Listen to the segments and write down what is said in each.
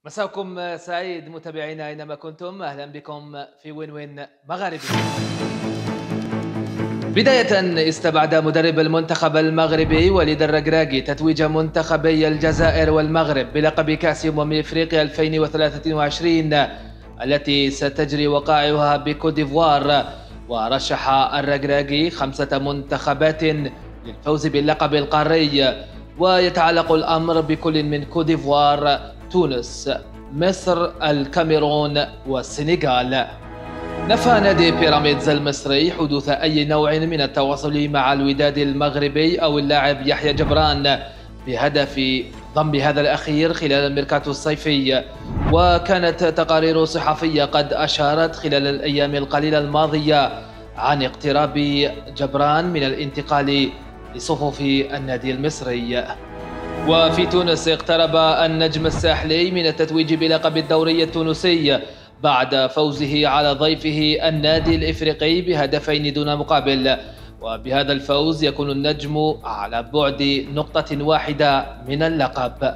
مساكم سعيد متابعينا أينما كنتم، أهلا بكم في وين وين مغاربي. بداية، استبعد مدرب المنتخب المغربي وليد الركراكي تتويج منتخبي الجزائر والمغرب بلقب كأس إفريقيا 2023 التي ستجري وقائعها بكوت ديفوار. ورشح الركراكي 5 منتخبات للفوز باللقب القاري، ويتعلق الأمر بكل من كوت ديفوار، تونس، مصر، الكاميرون والسنغال. نفى نادي بيراميدز المصري حدوث أي نوع من التواصل مع الوداد المغربي أو اللاعب يحيى جبران بهدف ضم هذا الأخير خلال الميركاتو الصيفي. وكانت تقارير صحفية قد أشارت خلال الأيام القليلة الماضية عن اقتراب جبران من الانتقال لصفوف النادي المصري. وفي تونس، اقترب النجم الساحلي من التتويج بلقب الدوري التونسي بعد فوزه على ضيفه النادي الإفريقي بهدفين دون مقابل، وبهذا الفوز يكون النجم على بعد نقطة واحدة من اللقب.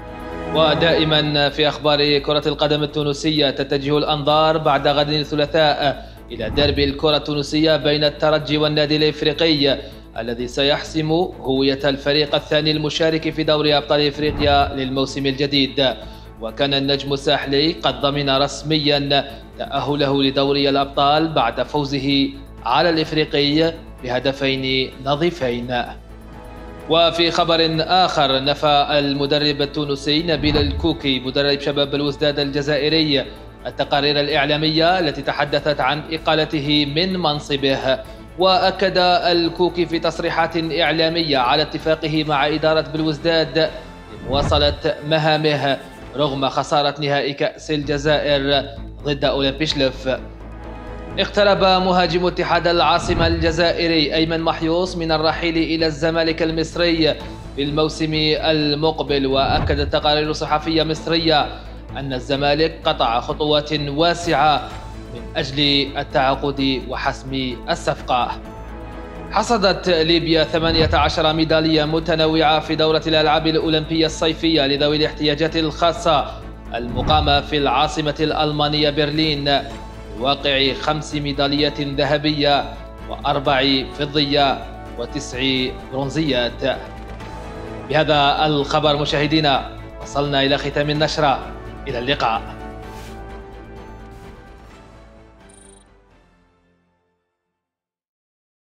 ودائما في أخبار كرة القدم التونسية، تتجه الأنظار بعد غد الثلاثاء إلى ديربي الكرة التونسية بين الترجي والنادي الإفريقي الذي سيحسم هوية الفريق الثاني المشارك في دوري أبطال إفريقيا للموسم الجديد. وكان النجم الساحلي قد ضمن رسميا تأهله لدوري الأبطال بعد فوزه على الإفريقي بهدفين نظيفين. وفي خبر آخر، نفى المدرب التونسي نبيل الكوكي مدرب شباب الوزداد الجزائري التقارير الإعلامية التي تحدثت عن إقالته من منصبه. وأكد الكوكي في تصريحات إعلامية على اتفاقه مع إدارة بلوزداد لمواصلة مهامه رغم خسارة نهائي كأس الجزائر ضد أولمبيشلف. اقترب مهاجم اتحاد العاصمة الجزائري أيمن محيوص من الرحيل إلى الزمالك المصري في الموسم المقبل. وأكدت تقارير صحفية مصرية أن الزمالك قطع خطوات واسعة من أجل التعاقد وحسم الصفقة. حصدت ليبيا 18 ميدالية متنوعة في دورة الألعاب الأولمبية الصيفية لذوي الاحتياجات الخاصة المقامة في العاصمة الألمانية برلين، بواقع 5 ميداليات ذهبية و4 فضية و9 برونزيات. بهذا الخبر مشاهدينا وصلنا إلى ختام النشرة، إلى اللقاء.